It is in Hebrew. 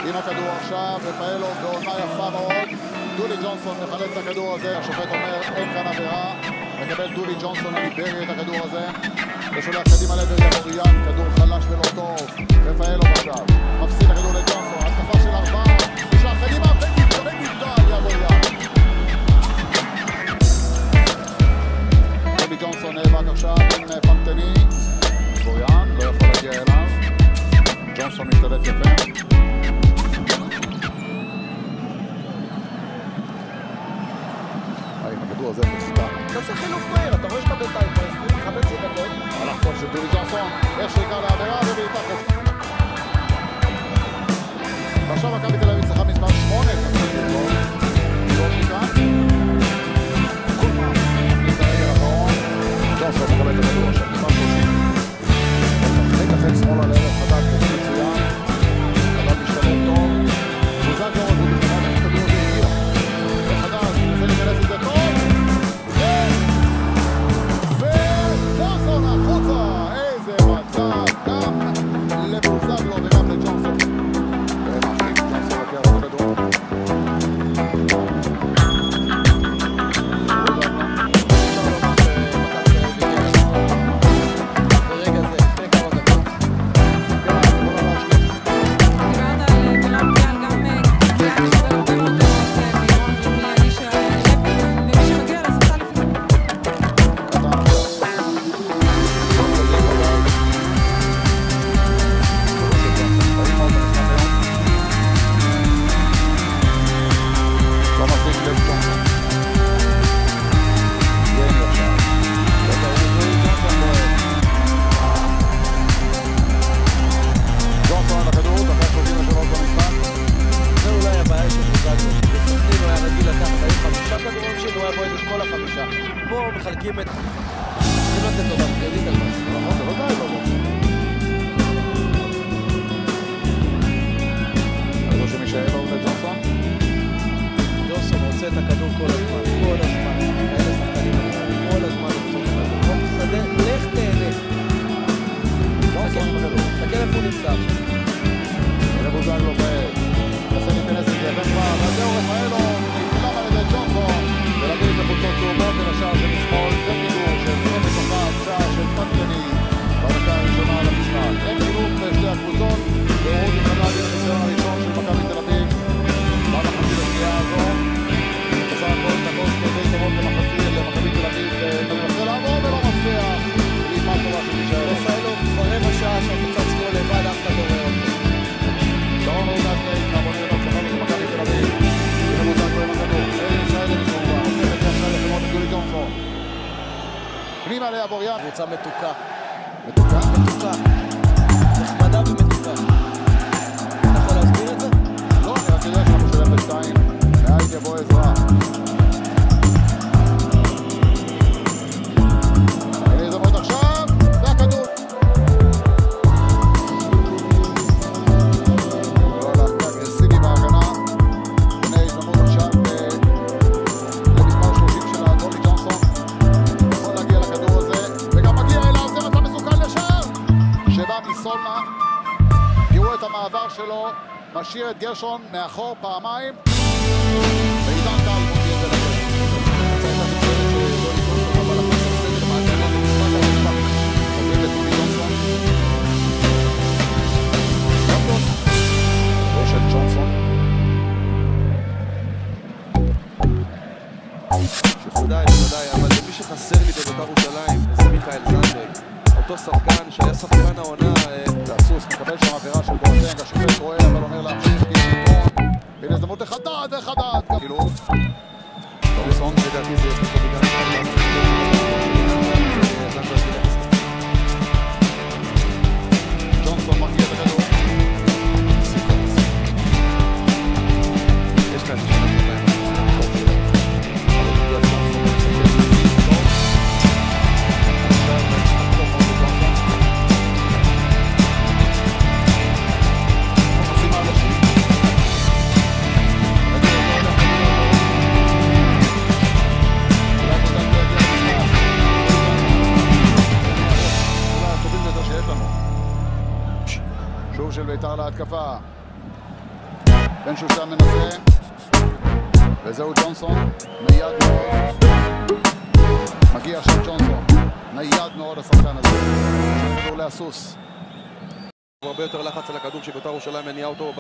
עם הכדור עכשיו, רפאלו בעונה יפה מאוד. דולי ג'ונסון מחלץ את הכדור הזה, השופט אומר אין כאן עבירה. מקבל דולי ג'ונסון הליברי את הכדור הזה ושולח קדימה לעבר יבוריאן, כדור חלש ולא טוב. רפאלו עכשיו מפסיד הכדור לג'ונסון, התקפה של 4, נשלח קדימה ונגדל יבוריאן. דולי ג'ונסון נאבק עכשיו עם פנטני, יבוריאן לא יכול להגיע אליו, ג'ונסון משתלט יפה. הכדור הזה מוסתר. תעשה חילוף מהיר, אתה רואה שאתה בינתיים ב-20-15 דקות. הלך טוב של דולי ג'ונסון, יש שריקה לעבירה ובעיטה חופשית. ועכשיו מכבי תל אביב צריכה מספר 8. זאת מכאן. מכניס הרגל האחרון. ג'ונסון מקבל את הכדור עכשיו, מספר 30. משחק החל שמאלה לערך חדש מצוין. חדש משתלט טוב. מוזג לא רבו בכלל, הכדור הזה הגיע. וחדש, מנסה להיכנס את זה טוב. מחלקים את... צריכים לתת לו קרדיט על משהו. נכון, זה לא די לא רוצה. אני חושב שמישאל לא עובד ג'ונסון. ג'ונסון רוצה את הכדור כל הזמן. כל הזמן. כאלה שחקנים כל הזמן רוצים את הכדור. בוא תסתדר, לך תהנה. ג'ונסון עם הכדור. תקל איפה הוא נמצא עכשיו. ובוזג לא בעד. נסה להיכנס את זה. ונפער, וזהו רפאלו. נתקלם על ידי ג'ונסון. ולהביא את החולצות צהובות אל השער של משמאל, וחידור של 0-1, שער של פנטני בדקה הראשונה על המשחק. אין חילוף לשתי הקבוצות, והורות יכולה להיות הניסיון הראשון של מכבי תל אביב במחצית השנייה הזו. בסך הכל דקות די טובות למכבי תל אביב, ומנסה לעבור ולא מצליח. פעימה טובה של מישאל. רפאלו כבר רבע שעה שם בצד שמאל לבד, אף אחד לא רואה אותו. דורון רודק כמוני הצלחה של מכבי תל אביב. הנה מוזג לו עם הכדור. פנימה ליבוריאן. קבוצה מתוקה. מתוקה? מתוקה. נחמדה ומתוקה. אתה יכול להסביר את זה? לא, אני רק יודע שאנחנו של 0-2. והיית יבוא עזרה. הנה הזדמנות עכשיו, זה הכדור. לא הלך אגרסיבי בהגנה. הנה הזדמנות עכשיו למספר 30 של דולי ג'ונסון. יכול להגיע לכדור הזה, וגם מגיע אליו, זה מצא מסוכן לשער. שבא מסולנה. תראו את המעבר שלו, משאיר את גרשון מאחור פעמיים. ועידן טל מוציא את זה לגול. צריך לתקצר את דולי ג'ונסון, אבל החוסר סגל מעגנה במשחק המשחק. עובר לדולי ג'ונסון. יש את ג'ונסון. בוודאי, בוודאי, אבל מי שחסר לי בבית"ר ירושלים זה מיכאל זנדברג. אותו שחקן שהיה שחקן העונה... הסוס מקבל שם עבירה של בועטנג, השופט רואה, אבל אומר להמשיך כיתרון. הנה הזדמנות לחדד, חילוף. דוריסון, לדעתי זה יפה בגלל ג'ונסון מרגיע את הכדור. יש כאן שנה שנתיים. Thank you. בן שושן מנסה, וזהו ג'ונסון, נייד מאוד. מגיע עכשיו ג'ונסון, נייד מאוד השחקן הזה, כדור להסוס. הרבה יותר לחץ על הכדור שבית"ר ירושלים מניעה אותו